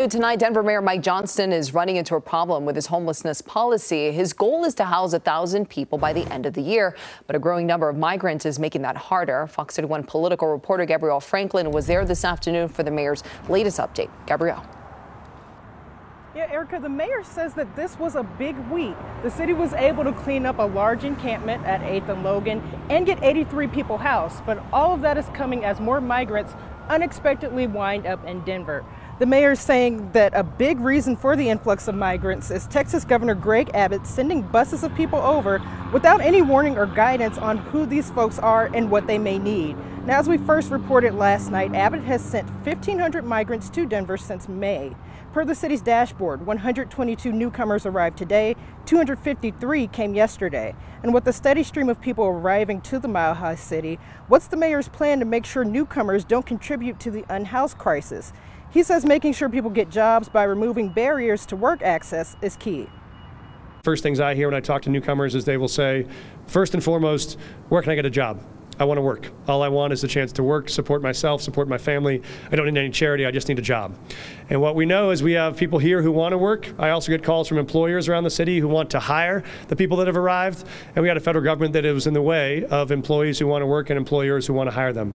Tonight, Denver Mayor Mike Johnston is running into a problem with his homelessness policy. His goal is to house 1,000 people by the end of the year, but a growing number of migrants is making that harder. FOX31 political reporter Gabrielle Franklin was there this afternoon for the mayor's latest update. Gabrielle. Yeah, Erica, the mayor says that this was a big week. The city was able to clean up a large encampment at 8th and Logan and get 83 people housed, but all of that is coming as more migrants unexpectedly wind up in Denver. The mayor is saying that a big reason for the influx of migrants is Texas Governor Greg Abbott sending buses of people over without any warning or guidance on who these folks are and what they may need. Now, as we first reported last night, Abbott has sent 1,500 migrants to Denver since May. Per the city's dashboard, 122 newcomers arrived today, 253 came yesterday. And with the steady stream of people arriving to the Mile High City, what's the mayor's plan to make sure newcomers don't contribute to the unhoused crisis? He says making sure people get jobs by removing barriers to work access is key. First things I hear when I talk to newcomers is they will say, first and foremost, where can I get a job? I want to work. All I want is a chance to work, support myself, support my family. I don't need any charity, I just need a job. And what we know is we have people here who want to work. I also get calls from employers around the city who want to hire the people that have arrived. And we got a federal government that is in the way of employees who want to work and employers who want to hire them.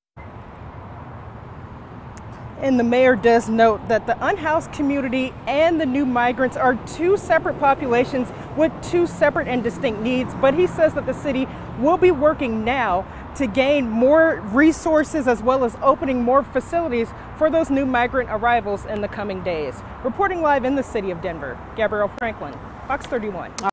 And the mayor does note that the unhoused community and the new migrants are two separate populations with two separate and distinct needs. But he says that the city will be working now to gain more resources as well as opening more facilities for those new migrant arrivals in the coming days. Reporting live in the city of Denver, Gabrielle Franklin, FOX31.